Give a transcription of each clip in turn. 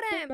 போறேன்.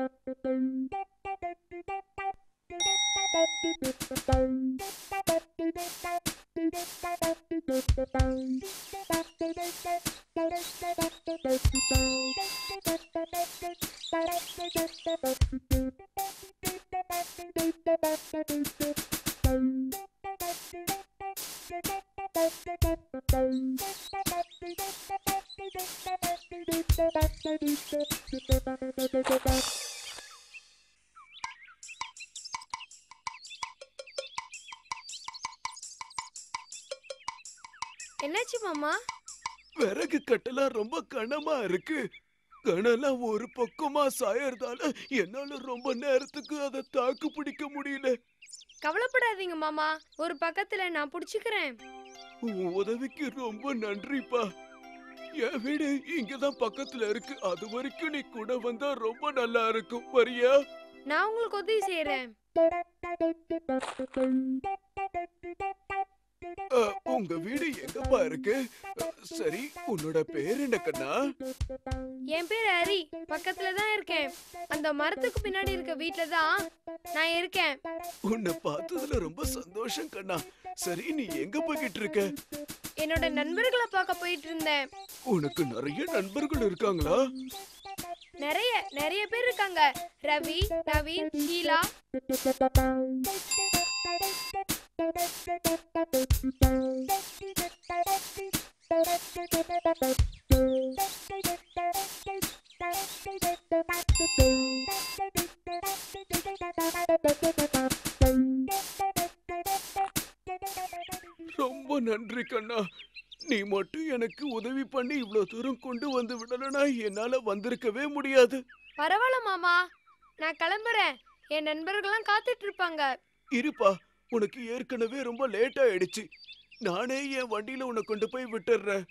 என்னாச்சு மாமா? விறகு கட்டெல்லாம் ரொம்ப கனமா இருக்கு. கனெல்லாம் ஒரு பக்கமா சாயறதால என்னால ரொம்ப நேரத்துக்கு அதை தாக்கு பிடிக்க முடியல. கவலைப்படாதீங்க மாமா, ஒரு பக்கத்துல நான் புடிச்சுக்கிறேன். உன் உதவிக்கு ரொம்ப நன்றிப்பா. என் வீடு இங்கதான் பக்கத்துல இருக்கு. அது வரைக்கும் நீ கூட வந்தா ரொம்ப நல்லா இருக்கும். வரியா? நான் உங்களுக்கு உதவி செய்யறேன். உங்க வீடு எங்கப்பா இருக்கு? சரி, உன்னோட பேர் என்ன கண்ணா? என் பேர் ஹரி. பக்கத்துல தான் இருக்கேன். அந்த மரத்துக்கு பின்னாடி இருக்க வீட்ல தான் நான் இருக்கேன். உன்னை பார்த்ததுல ரொம்ப சந்தோஷம் கண்ணா. சரி, நீ எங்க போய்கிட்டு இருக்க? என்னோட நண்பர்களை பார்க்க போயிட்டு இருந்தேன். உனக்கு நிறைய நண்பர்கள் இருக்காங்களா? நிறைய பேர் இருக்காங்க. ரவி, நவீன், ஷீலா. ரொம்ப நன்றி கண்ணா. நீ மட்டும் எனக்கு உதவி பண்ணி இவ்வளவு தூரம் கொண்டு வந்து விடலனா என்னால வந்திருக்கவே முடியாது. பரவாயில்ல மாமா, நான் கிளம்புறேன். என் நண்பர்கள்லாம் காத்துட்டு இருப்பாங்க. இருப்பா, உனக்கு ஏற்கனவே ரொம்ப லேட் ஆயிடுச்சு. நானே என் வண்டியில உன்னை கொண்டு போய் விட்டுறேன்.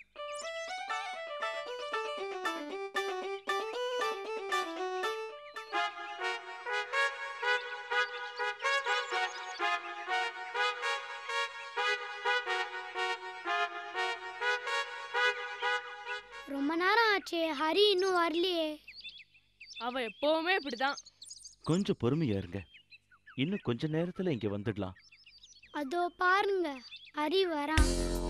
ரொம்ப நேரம் ஆச்சு, ஹரி இன்னும் வரலையே. அவன் எப்பவுமே இப்படிதான். கொஞ்சம் பொறுமையா இருங்க, இன்னும் கொஞ்ச நேரத்துல இங்க வந்துடலாம். அதோ பாருங்க, ஹரி வரான்.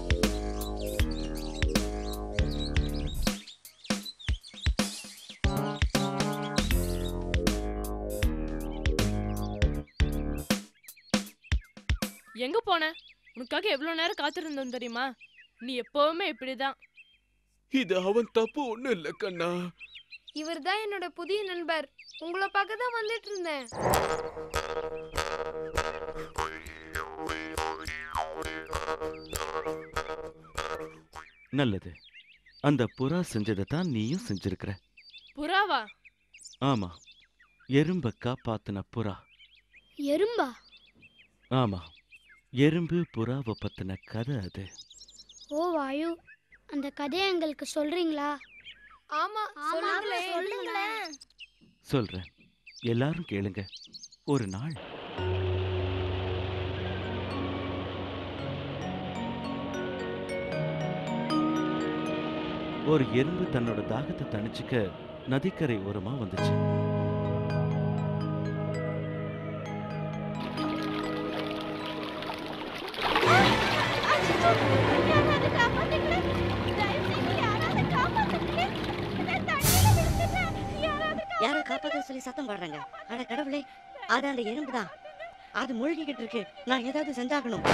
எங்க போன? உனக்காக எவ்வளவு நேரம் காத்திருந்தோம் தெரியுமா? நீ எப்பவுமே இப்படிதான். இது அவன் தப்பு ஒண்ணு இல்ல கண்ணா. இவர்தான் என்னோட புதிய நண்பர். உங்களை பார்க்க தான் வந்துட்டு இருந்தேன். நல்லது, அந்த புறா செஞ்சதை தான் நீயும் செஞ்சிருக்கிற. புறாவா? ஆமா, எறும்ப காப்பாத்தின புறா. எறும்பா? ஆமா, எறும்பு புறாவை பத்தின கதை அது. ஓ வாயு, அந்த கதையை எங்களுக்கு சொல்றீங்களா? ஆமா, சொல்லுங்களேன். சொல்றேன், எல்லாரும் கேளுங்க. ஒரு நாள் ஒரு எறும்பு தன்னோட தாகத்தை தணிச்சுக்க நதிக்கரை ஓரமா வந்துச்சு. யாரோ காப்பாத்த சொல்லி சத்தம் போடுறாங்க. அட கடவுளே, அது அந்த எறும்பு தான். அது மூழ்கிக்கிட்டு இருக்கு. நான் ஏதாவது செஞ்சாகணும்.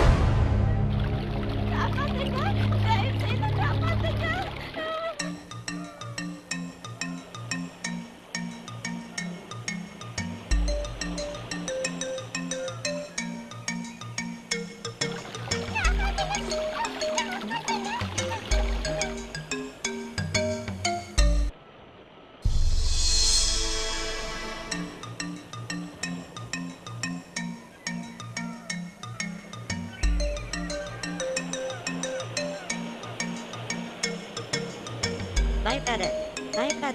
பயப்படாத, பயப்படாத.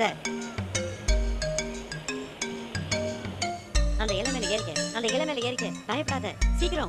அந்த இலை மேல ஏறிக்க, அந்த இலை மேல ஏறிக்க. பயப்படாத, சீக்கிரம்.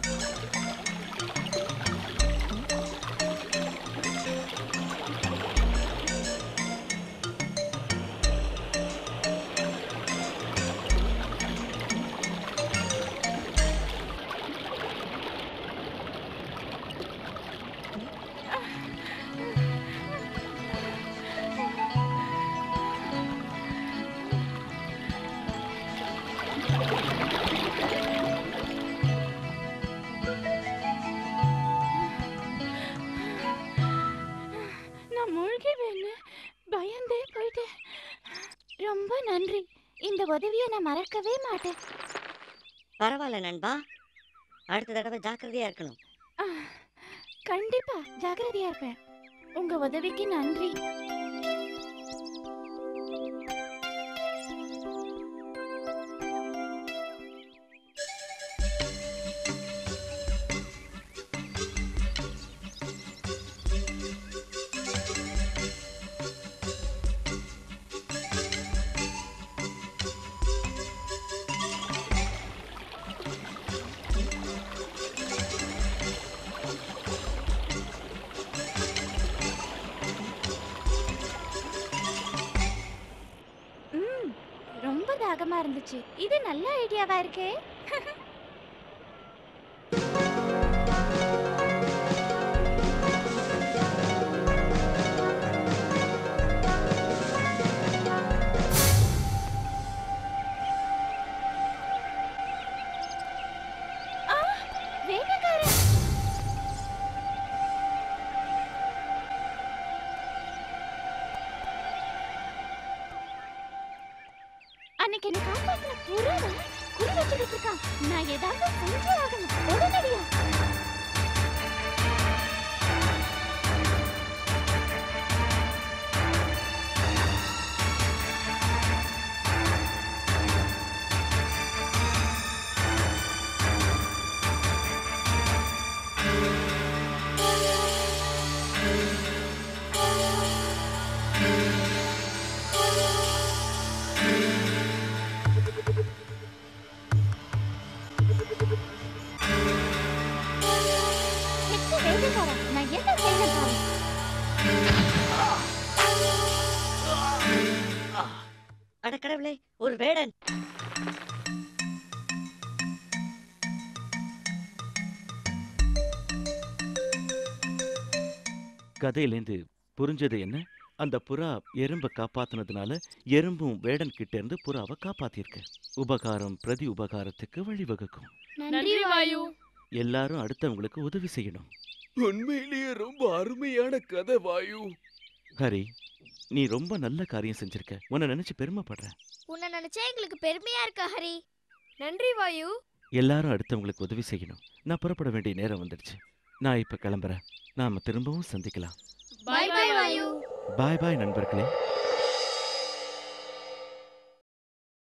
நன்றி. இந்த உதவியை நான் மறக்கவே மாட்டேன். பரவாயில்ல நண்பா, அடுத்த தடவை ஜாக்கிரதையா இருக்கணும். கண்டிப்பா ஜாக்கிரதையா இருப்பேன். உங்க உதவிக்கு நன்றி. ரொம்ப தாகமா இருந்துச்சு. இது நல்ல ஐடியாவா இருக்கே. வேட்டைக்காரன். அன்னைக்கு என்ன காப்பாத்தின புறாவை குறி வச்சுக்கிட்டு இருக்கான். நான் ஏதாவது செஞ்சே ஆகணும் உடனடியா. வேட்டைக்காரன், நான் என்ன செய்யணும் பாரு. அட கடவுளே, ஒரு வேடன். கதையிலேந்து புரிஞ்சது என்ன? அந்த புறா எறும்பை காப்பாத்துனதுனால எறும்பும் வேடன் கிட்ட இருந்து புறாவை காப்பாத்திருக்கு. உபகாரம் பிரதி உபகாரத்துக்கு வழிவகுக்கும். நன்றி வாயு. எல்லாரும் அடுத்தவங்களுக்கு உதவி செய்யணும். உண்மையிலேயே ரொம்ப அருமையான கதை வாயு. ஹரி, நீ ரொம்ப நல்ல காரியம் செஞ்சிருக்க. உன்னை நினைச்சு பெருமைப்படுறேன். உன்னை நினைச்சா எங்களுக்கு பெருமையா இருக்கு ஹரி. நன்றி வாயு. எல்லாரும் அடுத்தவங்களுக்கு உதவி செய்யணும். நான் புறப்பட வேண்டிய நேரம் வந்துடுச்சு. நான் இப்ப கிளம்புறேன். நாம திரும்பவும் சந்திக்கலாம். பை பை வாயு. பாய் பாய் நண்பர்களே.